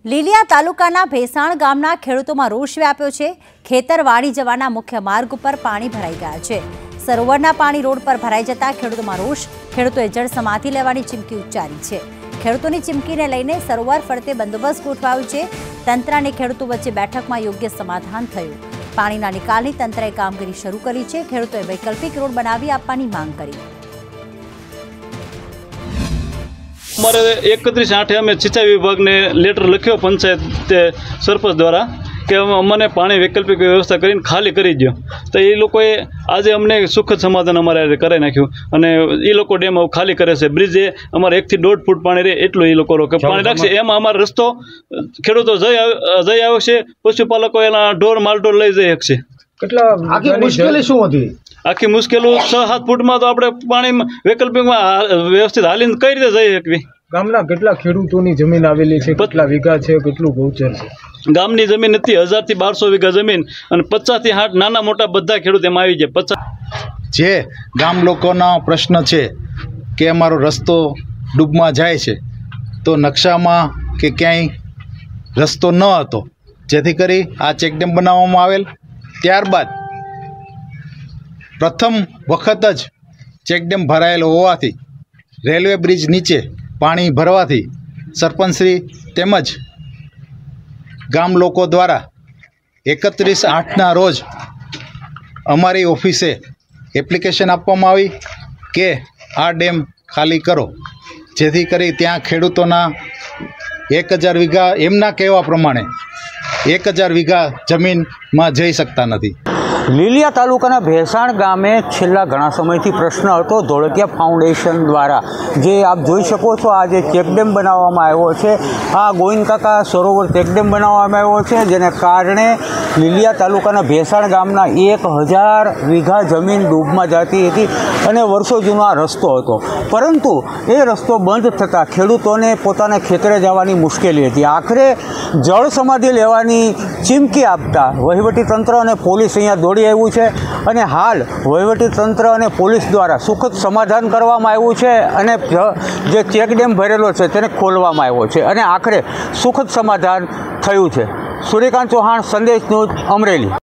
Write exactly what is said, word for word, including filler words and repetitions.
લીલિયા તાલુકાના ભેસાણ ગામના ખેડૂતોમાં રોષ વ્યાપ્યો છે। ખેતર વાડી જવાના મુખ્ય માર્ગ ઉપર પાણી ભરાઈ ગયા છે। સરોવરના પાણી રોડ પર ભરાઈ જતા ખેડૂતોમાં રોષ। ખેડૂતોએ જળ સમાધિ લેવાની ચીમકી ઉચ્ચારી છે। ખેડૂતોની ચીમકીને લઈને સરોવર ફરતે બંદોબસ્ત ગોઠવાયો છે। તંત્ર અને ખેડૂતો વચ્ચે બેઠકમાં યોગ્ય સમાધાન થયું। પાણીના નિકાલની તંત્રએ કામગીરી શરૂ કરી છે। ખેડૂતોએ વૈકલ્પિક રોડ બનાવી આપવાની માંગ કરી। अमरे एकत्रीस आठे अमे सिंचाई विभाग ने लेटर लख्यो पंचायत सरपंच द्वारा कि अमने पाणी वैकल्पिक व्यवस्था करीने खाली करी दो। तो ये लोकोए आज अमने सुखद समाधान अमारे कराई नाख्युं अने ए लोको डेम खाली करे छे। ब्रिजे अमारे एक थी दौड़ फूट पाणी रहे एटलुं ए लोको पाणी राखशे। एमां अमारो रस्तो खेडूतो जई जई आवशे, पशुपालको एना ढोर मालढोर लई जई शकशे। કેટલા આખી મુશ્કેલી શું હતી? આખી મુશ્કેલી છ સાત ફૂટમાં તો આપણે પાણી વૈકલ્પિકમાં વ્યવસ્થિત હાલીને કઈ રીતે જઈ શકવી? ગામના કેટલા ખેડૂતોની જમીન આવેલી છે, કેટલા વીઘા છે, કેટલું ગૌચર છે? ગામની જમીન હતી હજાર થી બારસો વીઘા જમીન અને પચાસ થી સાઠ નાના મોટા બધા ખેડૂત એમાં આવી જાય। પચાસ જે ગામ લોકોનો પ્રશ્ન છે કે અમારો રસ્તો ડૂબમાં જાય છે, તો નકશામાં કે ક્યાંય રસ્તો ન હતો, જેથી કરી આ ચેકડેમ બનાવવામાં આવેલ। ત્યારબાદ પ્રથમ વખત જ ચેકડેમ ભરાયેલો હોવાથી રેલવે બ્રિજ નીચે પાણી ભરવાથી સરપંચશ્રી તેમજ ગામ લોકો દ્વારા એકત્રીસ આઠના રોજ અમારી ઓફિસે એપ્લિકેશન આપવામાં આવી કે આ ડેમ ખાલી કરો, જેથી કરી ત્યાં ખેડૂતોના એક હજાર વીઘા એમના કહેવા પ્રમાણે એક હજાર વીઘા જમીનમાં જઈ શકતા નથી। લીલિયા તાલુકાના ભેસાણ ગામે છેલ્લા ઘણા સમયથી પ્રશ્ન હતો। ધોળકિયા ફાઉન્ડેશન દ્વારા જે આપ જોઈ શકો છો આ જે ચેકડેમ બનાવવામાં આવ્યો છે, આ ગોવિંદકાકા સરોવર ચેકડેમ બનાવવામાં આવ્યો છે, જેને કારણે લીલિયા તાલુકાના ભેસાણ ગામના એક હજાર વીઘા જમીન ડૂબમાં જતી હતી અને વર્ષો જૂનો આ રસ્તો હતો। પરંતુ એ રસ્તો બંધ થતાં ખેડૂતોને પોતાના ખેતરે જવાની મુશ્કેલી હતી। આખરે જળ સમાધિ લેવાની ચીમકી આપતા વહીવટીતંત્ર અને પોલીસ અહીંયા દોડી આવ્યું છે અને હાલ વહીવટીતંત્ર અને પોલીસ દ્વારા સુખદ સમાધાન કરવામાં આવ્યું છે અને જે ચેકડેમ ભરેલો છે તેને ખોલવામાં આવ્યો છે અને આખરે સુખદ સમાધાન થયું છે। સૂર્યકાંત ચૌહાણ, સંદેશ ન્યૂઝ, અમરેલી।